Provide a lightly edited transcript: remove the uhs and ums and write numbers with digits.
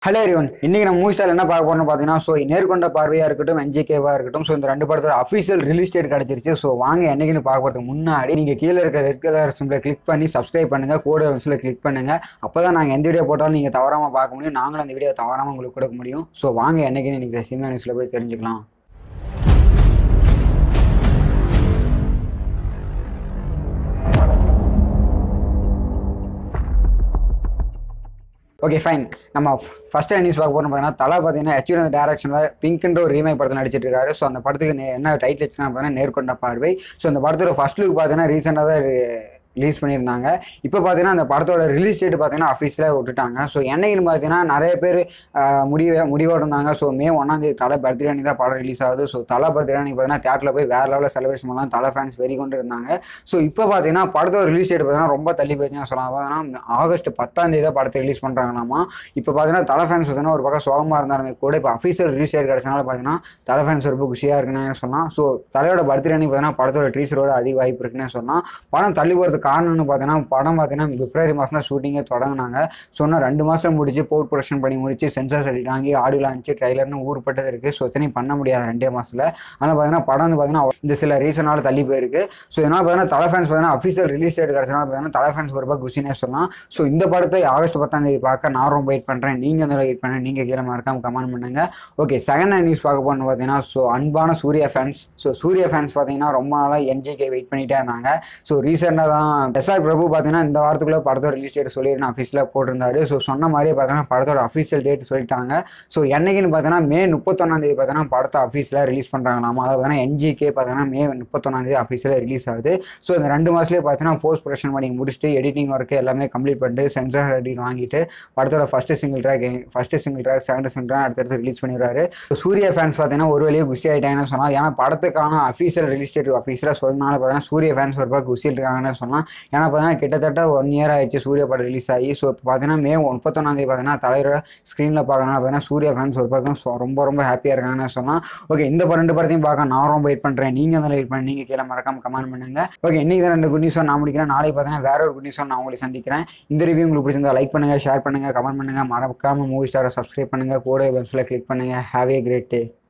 Hello everyone, இன்னைக்கு நம்ம மூவிஸ்டார் என்ன பார்க்க போறோம்னு பார்த்தீங்கன்னா, ஸோ நேர்கொண்ட பார்வையாக இருக்கட்டும், என்ஜேகேவா இருக்கட்டும், ஸோ இந்த ரெண்டு படத்தோட அஃபீஷியல் ரிலீஸ் டேட் கிடைச்சிருச்சு. ஸோ வாங்க என்னைக்குன்னு பார்க்க போகிறதுக்கு முன்னாடி நீங்கள் கீழே இருக்க ரெட் கலர் சிம்பிளை கிளிக் பண்ணி சப்ஸ்கிரைப் பண்ணுங்க, கூட சிம்பிளை கிளிக் பண்ணுங்க. அப்போ தான் நாங்கள் எந்த வீடியோ போட்டாலும் நீங்கள் தவறாமல் பார்க்க முடியும், நாங்களும் அந்த வீடியோ தவறாமல் உங்களுக்கு கொடுக்க முடியும். ஸோ வாங்க என்னைக்குன்னு நீங்கள் சினிமா நியூஸில் போய் தெரிஞ்சுக்கலாம். ஓகே ஃபைன், நம்ம ஃபர்ஸ்ட் நியூஸ் பார்க்க போகிறோம். பார்த்தீங்கன்னா தலை பார்த்தீங்கன்னா ஹெச்டி டேரக்ஷனில் பிங்க்ன்ற ஒரு ரீமேக் படத்தில் நடிச்சிட்டு இருக்காரு. ஸோ அந்த படத்துக்கு என்ன டைட்டில் வச்சுன்னா பார்த்தீங்கன்னா நேர்கொண்ட பார்வை. ஸோ அந்த படத்தோட ஃபர்ஸ்ட் லுக் பார்த்தீங்கன்னா ரீசெண்டாக தான் ரிலீஸ் பண்ணியிருந்தாங்க. இப்போ பார்த்தீங்கன்னா அந்த படத்தோட ரிலீஸ் டேட் பார்த்தீங்கன்னா அஃபீஷியலாக விட்டுட்டாங்க. ஸோ என்னைக்குன்னு பார்த்தீங்கன்னா நிறைய பேர் முடிவோடு இருந்தாங்க. ஸோ May 1 தலை பர்த்டே அன்னைக்கு தான் படம் ரிலீஸ் ஆகுது. ஸோ தலை பர்த்டே அன்னைக்கு பார்த்தீங்கன்னா தேட்டரில் போய் வேறு லெவலில் செலிப்ரேஷன் பண்ணலாம், தலை ஃபேன்ஸ் வெறி கொண்டு இருந்தாங்க. ஸோ இப்போ பார்த்தீங்கன்னா படத்தோட ரிலீஸ் டேட் பார்த்தீங்கன்னா ரொம்ப தள்ளி போச்சுன்னு சொல்லலாம். பார்த்தீங்கன்னா August 10 தான் படத்தை ரிலீஸ் பண்ணுறாங்களாமா. இப்போ பார்த்தீங்கன்னா தலை ஃபேன்ஸ் பார்த்தீங்கன்னா ஒரு பக்கம் சோகமாக இருந்தாலுமே கூட இப்போ அஃபீஷியல் ரிலீஸ் டேட் கிடச்சனால பார்த்தீங்கன்னா தலை ஃபேன்ஸ் ரொம்ப குஷியாக இருக்குன்னு சொல்லலாம். ஸோ தலையோட பர்த்டே அன்னைக்கு பார்த்தீங்கன்னா படத்தோட ட்ரீசரோட அதிக வாய்ப்பு இருக்குன்னு சொல்லலாம். படம் தள்ளி போகிறதுக்கு காரணம்னு பார்த்தீங்கன்னா படம் பார்த்தீங்கன்னா February மாதம் தான் ஷூட்டிங்கே தொடங்கினாங்க. சொன்னால் 2 மாதம் முடிச்சு போஸ்ட் ப்ரொடக்ஷன் பண்ணி முடிச்சு சென்சார் சர்டிஃபிகேட் வாங்கி ஆடியோ லான்ச்சு ட்ரைலர்னு ஊர்பட்டது இருக்குது. ஸோ இத்தனையும் பண்ண முடியாது 2 மாதத்தில். ஆனால் பார்த்தீங்கன்னா படம் வந்து பார்த்தீங்கன்னா இந்த சில ரீசனால தள்ளி போயிருக்கு. ஸோ இதனால் பார்த்தீங்கன்னா தலை ஃபேன்ஸ் பார்த்தீங்கன்னா அஃபீஷியல் ரிலீஸ் டேட் கிடச்சனால பார்த்தீங்கன்னா தலை ஃபேன்ஸ் ஒரு ரூபாய் குஷினே சொல்லலாம். ஸோ இந்த படத்தை August 10 பார்க்க நான் ரொம்ப வெயிட் பண்ணுறேன். நீங்கள் அந்த வெயிட் பண்ணுறேன், நீங்கள் கீழே மறக்காம கமெண்ட் பண்ணுங்க. ஓகே, செகண்ட் நியூஸ் பார்க்க போகணும்னு பார்த்தீங்கன்னா ஸோ அன்பான Suriya fans. So Suriya fans பார்த்தீங்கன்னா ரொம்ப நாளாக என்ஜேகே வெயிட் பண்ணிகிட்டே இருந்தாங்க. ஸோ ரீசெண்டாக தான் எஸ்ஆர் பிரபு பார்த்தீங்கன்னா இந்த வாரத்துக்குள்ள படத்தோட ரிலீஸ் டேட் சொல்லிட்டு அஃபீஷியலாக போட்டிருந்தாரு. ஸோ சொன்ன மாதிரியே பார்த்தீங்கன்னா படத்தோட அஃபீஷியல் டேட் சொல்லிட்டாங்க. ஸோ என்னைக்குன்னு பார்த்தீங்கன்னா May 31 பார்த்தீங்கன்னா படத்தை அஃபீஷியலாக ரிலீஸ் பண்ணுறாங்களாமா. அதாவது பார்த்தீங்கன்னா என்ஜிகே பார்த்தீங்கன்னா May 31 அஃபீஷியலாக ரிலீஸ் ஆகுது. ஸோ இந்த 2 மாதத்துலேயே பார்த்தீங்கன்னா போஸ்ட் ப்ரொடக்ஷன் பண்ணி முடிச்சுட்டு எடிட்டிங் ஒர்க்கு எல்லாமே கம்ப்ளீட் பண்ணிட்டு சென்சார் சர்டிஃபிகேட் வாங்கிட்டு படத்தோட first single track, second single track அடுத்தடுத்து ரிலீஸ் பண்ணிடுறாரு. சூர்யா ஃபேன்ஸ் பார்த்தீங்கன்னா ஒரு வழியாக குஷி ஆகிட்டாங்கன்னு சொன்னால், ஏன்னா படத்துக்கான அஃபீஷியல் ரிலீஸ் டேட் அஃபீஷியலாக சொன்னனால பார்த்தீங்கன்னா சூர்யா ஃபேன்ஸ் ஒரு பக்கம் குஷியில் இருக்காங்கன்னு சொன்னால். ஏன்னா பார்த்தீங்கன்னா கிட்டத்தட்ட 1 year ஆயிடுச்சு சூர்யா படம் ரிலீஸ் ஆகி. ஸோ இப்போ பார்த்தீங்கன்னா May 31 பார்த்தீங்கன்னா தலைவரோட ஸ்க்ரீனில் பார்க்கறதுனால பார்த்தீங்கன்னா சூர்யா ஃபேன்ஸ் ஒரு பக்கம் ரொம்ப ஹாப்பியாக இருக்காங்கன்னு சொன்னால். ஓகே, இந்த 2 படத்தையும் பார்க்க நான் ரொம்ப வெயிட் பண்ணுறேன். நீங்கள் அதில் வெயிட் பண்ணி நீங்கள் கீழே மறக்காம கமெண்ட் பண்ணுங்க. ஓகே, இன்னைக்கு தான் 2 குட் நியூஸாக நான் முடிக்கிறேன். நாளைக்கு பார்த்தீங்கன்னா வேற ஒரு குட் நியூஸாக நான் உங்களை சந்திக்கிறேன். இந்த ரிவ்யூ உங்களுக்கு பிடிச்சிருந்தா லைக் பண்ணுங்கள், ஷேர் பண்ணுங்கள், கமெண்ட் பண்ணுங்கள், மறக்காம மூவி ஸ்டாரை சப்ஸ்கிரைப் பண்ணுங்கள், கூட வெப்சைட்டில் கிளிக் பண்ணுங்கள். Have a great day.